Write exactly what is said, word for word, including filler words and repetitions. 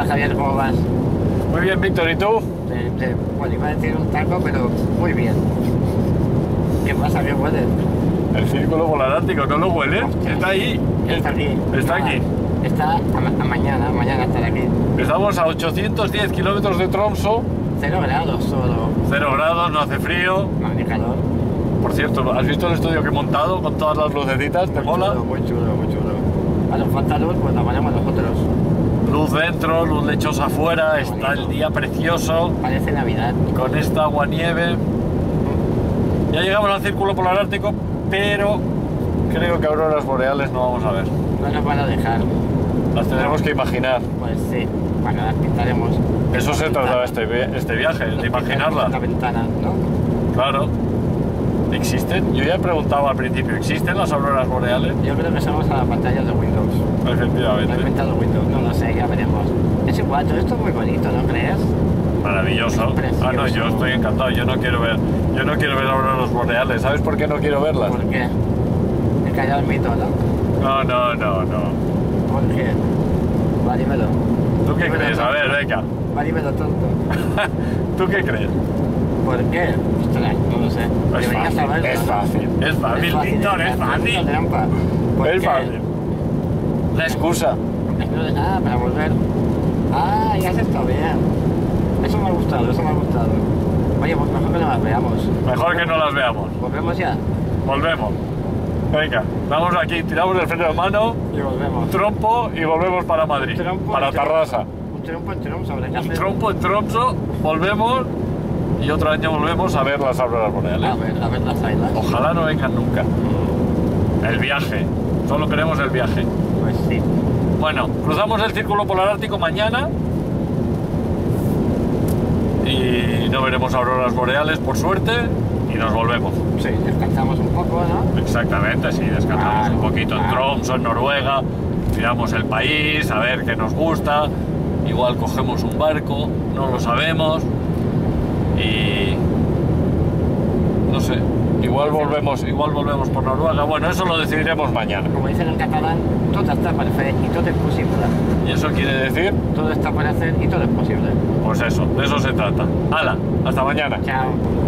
tal, Javier? ¿Cómo vas? Muy bien, Víctor, ¿y tú? Te, te, bueno, iba a decir un taco, pero muy bien. ¿Qué pasa? ¿Qué huele? El Círculo Polar Ártico, ¿no lo hueles? Está ahí. Está aquí. Está aquí. Está a, a mañana, mañana estará aquí. Estamos a ochocientos diez kilómetros de Tromsø. Cero grados solo. Cero grados, no hace frío. No, ni calor. Por cierto, ¿has visto el estudio que he montado con todas las lucecitas? ¿Te Muy mola? chulo, muy chulo, muy chulo. A los falta luz, pues la ponemos nosotros. Luz dentro, luz lechosa afuera, Qué está bonito. el día precioso, Parece Navidad. con esta agua nieve. Ya llegamos al Círculo Polar Ártico, pero creo que auroras boreales no vamos a ver. No nos van a dejar. Las tendremos que imaginar. Pues sí, bueno, las pintaremos. Eso se trataba este, vi- este viaje, de La imaginarlas. ventana, ¿no? Claro. ¿Existen? Yo ya he preguntado al principio, ¿existen las auroras boreales? Yo creo que somos a la pantalla de Windows. Lo ha Efectivamente. inventado Windows, no lo sé, ya veremos. Es igual, todo esto es muy bonito, ¿no crees? Maravilloso. Precioso. Ah, no, yo estoy encantado. Yo no quiero ver, yo no quiero ver auroras boreales. ¿Sabes por qué no quiero verlas? ¿Por qué? He callado el mito, ¿no? No, no, no, no. ¿Por qué? Va, dímelo. ¿Tú qué Dímelo, crees? A tonto. ver, venga. Va, dímelo, tonto. ¿Tú qué crees? ¿Por qué? Ostras, no lo sé. Es Deberías fácil, saberlo, es ¿no? fácil, es fácil, Víctor, es una fácil. trampa. ¿Por Es qué? fácil. La excusa. No de nada, para volver. Ah, ya se está bien. Eso me ha gustado, eso me ha gustado. Oye, pues mejor que no las veamos. Mejor que no las veamos. Volvemos ya. Volvemos. Venga, damos aquí, tiramos el freno de mano, Y volvemos. trompo y volvemos para Madrid, Un trompo, para un trompo. Tarrasa. Un trompo en trompo sobre Un café. trompo en Tromso, volvemos y otro año volvemos a ver las auroras boreales. A ver, a ver las islas. Ojalá no vengan nunca. El viaje, solo queremos el viaje. Pues sí. Bueno, cruzamos el Círculo Polar Ártico mañana y no veremos auroras boreales, por suerte, y nos volvemos. Sí, descansamos un poco, ¿no? Exactamente, sí, descansamos Claro, un poquito en claro. Tromsø, en Noruega, miramos el país, a ver qué nos gusta, igual cogemos un barco, no lo sabemos, y no sé, igual volvemos, igual volvemos por Noruega, bueno, eso lo decidiremos mañana. Como dicen en catalán, todo está por hacer y todo es posible. ¿Y eso quiere decir? Todo está por hacer y todo es posible. Pues eso, de eso se trata. ¡Hala! Hasta mañana. Chao.